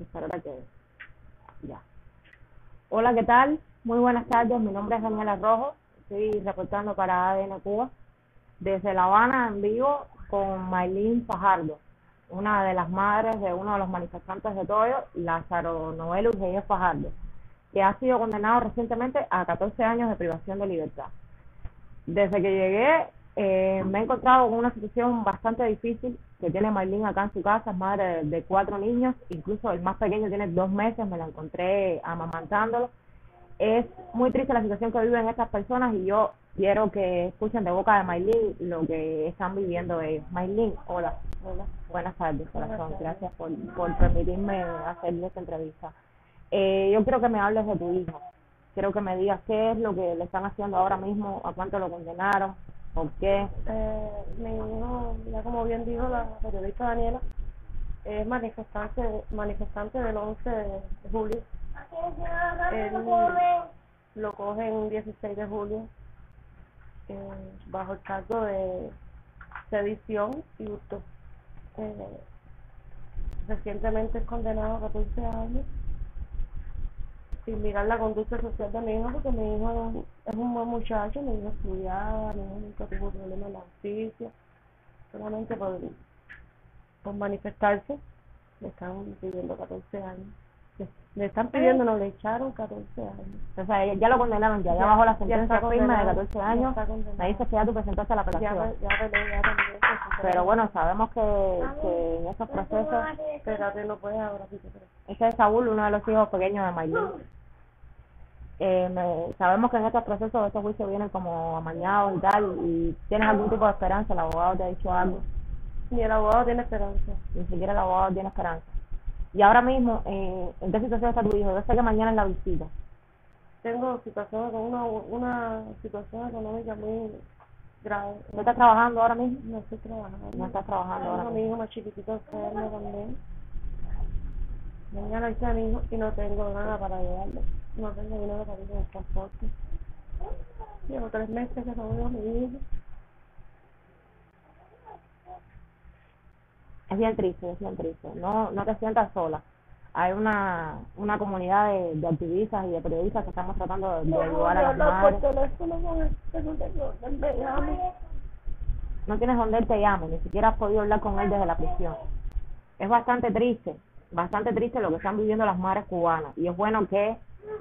espérate que ya. Hola, ¿qué tal? Muy buenas tardes, mi nombre es Daniela Rojo, estoy reportando para ADN Cuba desde La Habana en vivo con Maylin Fajardo, una de las madres de uno de los manifestantes de Toyo, Lázaro Novelus Reyes Fajardo, que ha sido condenado recientemente a 14 años de privación de libertad. Desde que llegué me he encontrado con una situación bastante difícil que tiene Maylin acá en su casa, es madre de 4 niños, incluso el más pequeño tiene 2 meses, me la encontré amamantándolo. Es muy triste la situación que viven estas personas y yo quiero que escuchen de boca de Maylin lo que están viviendo ellos. Maylin, hola. Hola. Buenas tardes, corazón. Gracias por permitirme hacerle esta entrevista. Yo quiero que me hables de tu hijo. Quiero que me digas qué es lo que le están haciendo ahora mismo, a cuánto lo condenaron, por qué. Mi hijo, ya como bien dijo la periodista Daniela, es manifestante del 11 de julio. Él lo cogen un 16 de julio bajo el cargo de sedición y hurto. Recientemente es condenado a 14 años sin mirar la conducta social de mi hijo, porque mi hijo es un buen muchacho, mi hijo estudiaba, mi hijo nunca tuvo problemas en la justicia, solamente por manifestarse le están pidiendo 14 años. Le están pidiendo, no, le echaron 14 años. O sea, ya lo condenaron, ya bajó la sentencia firme de 14 años. Me dices que ya tú presentaste la apelación. Ya también. Pero bueno, sabemos que en esos procesos... Espérate, no puedes ahora. Este es Saúl, uno de los hijos pequeños de Maylin. Sabemos que en estos procesos estos juicios vienen como amañados y tal, y ¿tienes algún tipo de esperanza? ¿El abogado te ha dicho algo? Ni el abogado tiene esperanza. Ni siquiera el abogado tiene esperanza. Y ahora mismo, ¿en qué situación está tu hijo? Yo sé que mañana es la visita. Tengo situaciones con una situación económica muy grave. ¿No estás trabajando ahora mismo? No estoy trabajando. No estás trabajando ahora mismo. Mi hijo más chiquitito enfermo también. Mañana está mi hijo y no tengo nada para llevarle. No tengo dinero para ir en el transporte. Llevo 3 meses que no veo a mi hijo. Es bien triste, es bien triste. No te sientas sola. Hay una comunidad de activistas y de periodistas que estamos tratando de ayudar a las madres. No tienes donde él te llame, ni siquiera has podido hablar con él desde la prisión. Es bastante triste lo que están viviendo las madres cubanas. Y es bueno que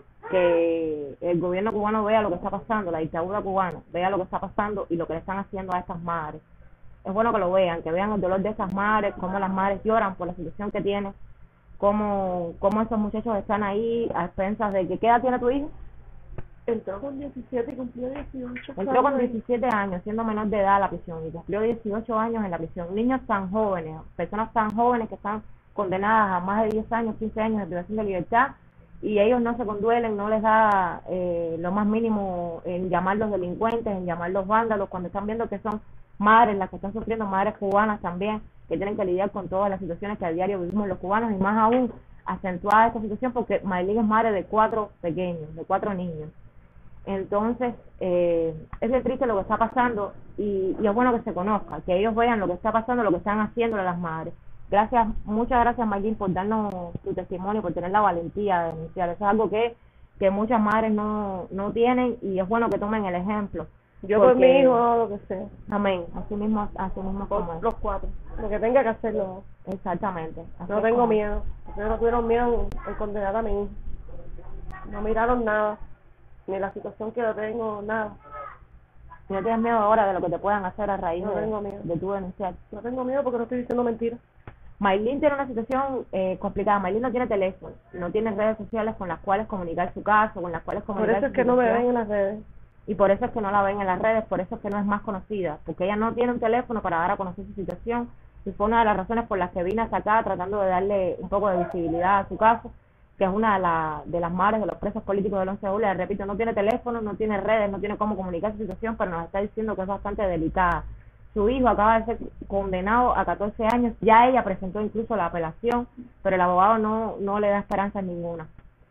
el gobierno cubano vea lo que está pasando, la dictadura cubana, vea lo que está pasando y lo que le están haciendo a estas madres. Es bueno que lo vean, que vean el dolor de esas madres, cómo las madres lloran por la situación que tienen, cómo esos muchachos están ahí a expensas de que... ¿Qué edad tiene tu hijo? Entró con 17 y cumplió 18. Entró con 17 años, siendo menor de edad a la prisión, y cumplió 18 años en la prisión. Niños tan jóvenes, personas tan jóvenes que están condenadas a más de 10 años, 15 años de privación de libertad, y ellos no se conduelen, no les da lo más mínimo en llamarlos delincuentes, en llamarlos vándalos, cuando están viendo que son madres las que están sufriendo, madres cubanas también, que tienen que lidiar con todas las situaciones que a diario vivimos los cubanos, y más aún acentuada esta situación porque Maylin es madre de 4 pequeños, de 4 niños. Entonces, es bien triste lo que está pasando y es bueno que se conozca, que ellos vean lo que está pasando, lo que están haciendo a las madres. Muchas gracias, Maylin, por darnos tu testimonio, por tener la valentía de denunciar. Eso es algo que muchas madres no tienen, y es bueno que tomen el ejemplo. Yo por mi hijo lo que sea. Amén. Así mismo como los 4. Lo que tenga que hacerlo. Exactamente. No tengo miedo. Ustedes no tuvieron miedo en condenar a mi hijo. No miraron nada. Ni la situación que yo tengo, nada. ¿No tienes miedo ahora de lo que te puedan hacer a raíz de tu denunciar? No tengo miedo porque no estoy diciendo mentiras. Maylin tiene una situación complicada. Maylin no tiene teléfono, no tiene redes sociales con las cuales comunicar su caso, con las cuales comunicar su situación. Por eso es que no me ven en las redes. Y por eso es que no la ven en las redes, por eso es que no es más conocida, porque ella no tiene un teléfono para dar a conocer su situación, y fue una de las razones por las que vine hasta acá tratando de darle un poco de visibilidad a su caso, que es una de las madres de los presos políticos del 11 de julio. Repito, no tiene teléfono, no tiene redes, no tiene cómo comunicar su situación, pero nos está diciendo que es bastante delicada. Su hijo acaba de ser condenado a 14 años, ya ella presentó incluso la apelación, pero el abogado no le da esperanza ninguna.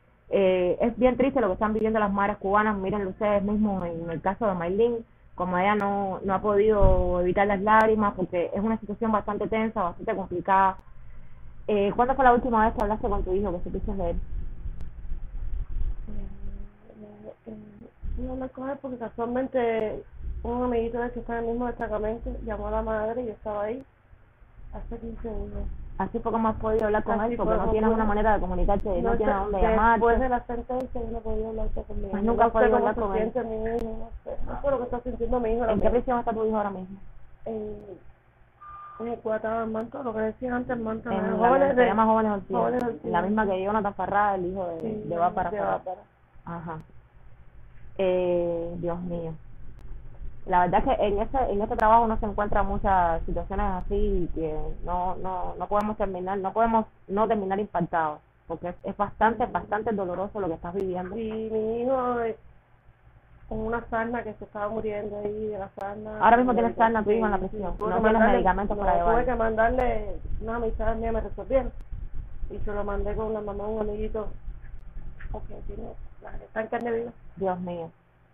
Es bien triste lo que están viviendo las madres cubanas. Miren ustedes mismos en el caso de Maylin, como ella no ha podido evitar las lágrimas porque es una situación bastante tensa, bastante complicada. ¿Cuándo fue la última vez que hablaste con tu hijo, que supiste de él? No me coge porque casualmente un amiguito de él que está en el mismo destacamento llamó a la madre y yo estaba ahí hace 15 días. Así fue como has podido hablar con Así él, porque fue no como tienes pude. una manera de comunicarte, no tienes a dónde Después de llamarte. la sentencia yo no podía hablar con mi hijo. Pues nunca has podido hablar No con sé él. cómo se siente mi hijo, no sé lo que está sintiendo mi hijo ahora ¿En qué mismo. prisión está tu hijo ahora mismo? En el Cuatro, en Manta, lo que decía antes, Manta, En la que se llama Jóvenes Ortiz, Jóvenes Ortiz. la misma que Jonathan Farrá, el hijo Sí, de Bárbara de Farrá. Bárbara. Ajá. Dios mío. La verdad es que en este trabajo no se encuentran muchas situaciones así que no podemos terminar, no podemos no terminar impactados, porque es bastante doloroso lo que estás viviendo. Y mi hijo con una sarna que se estaba muriendo ahí de la sarna. Ahora mismo tienes sarna tu hijo en la prisión, no tienes medicamentos para llevar. Tuve que mandarle, una amistad mía me resolvieron y se lo mandé con la mamá, un amiguito, porque tiene, está en carne viva. Dios mío,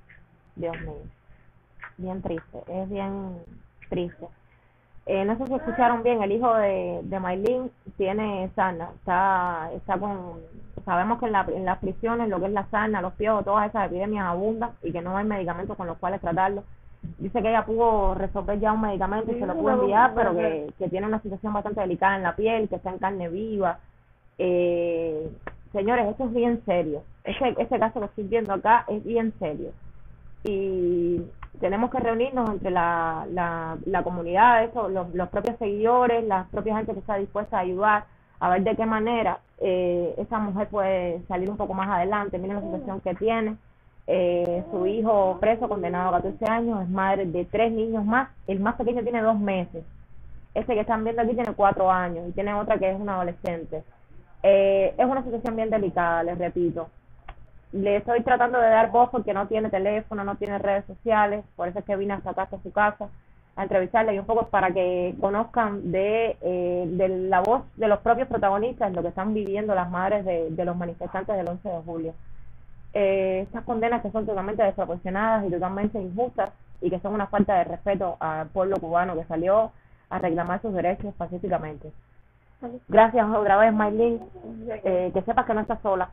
bien triste, es bien triste. No sé si escucharon bien, el hijo de Maylin tiene sarna, está con, sabemos que en las prisiones lo que es la sarna, los piojos, todas esas epidemias abundan y que no hay medicamentos con los cuales tratarlo. Dice que ella pudo resolver ya un medicamento y se lo pudo enviar, pero que tiene una situación bastante delicada en la piel, que está en carne viva. Señores, esto es bien serio, ese caso que estoy viendo acá es bien serio. Y tenemos que reunirnos entre la comunidad, los propios seguidores, las propias gente que está dispuesta a ayudar, a ver de qué manera esa mujer puede salir un poco más adelante. Miren la situación que tiene, su hijo preso, condenado a 14 años, es madre de 3 niños más, el más pequeño tiene 2 meses, este que están viendo aquí tiene 4 años, y tiene otra que es una adolescente. Es una situación bien delicada, les repito. Le estoy tratando de dar voz porque no tiene teléfono, no tiene redes sociales, por eso es que vine hasta acá, hasta su casa, a entrevistarle y un poco para que conozcan de la voz de los propios protagonistas, lo que están viviendo las madres de los manifestantes del 11 de julio. Estas condenas que son totalmente desproporcionadas y totalmente injustas y que son una falta de respeto al pueblo cubano que salió a reclamar sus derechos pacíficamente. Gracias otra vez, Maylin, que sepas que no estás sola.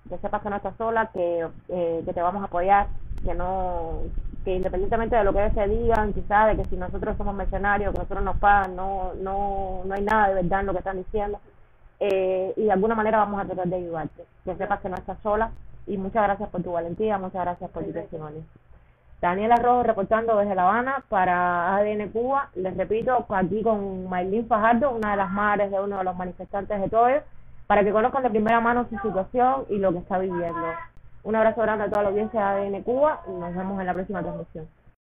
Que te vamos a apoyar, que independientemente de lo que se digan, quizás de que si nosotros somos mercenarios, que nosotros nos pagan, no hay nada de verdad en lo que están diciendo, y de alguna manera vamos a tratar de ayudarte, que sepas que no estás sola, y muchas gracias por tu valentía, muchas gracias por tu testimonio. Daniela Rojo reportando desde La Habana para ADN Cuba, les repito, aquí con Maylin Fajardo, una de las madres de uno de los manifestantes de Toyo, para que conozcan de primera mano su situación y lo que está viviendo. Un abrazo grande a toda la audiencia de ADN Cuba y nos vemos en la próxima transmisión.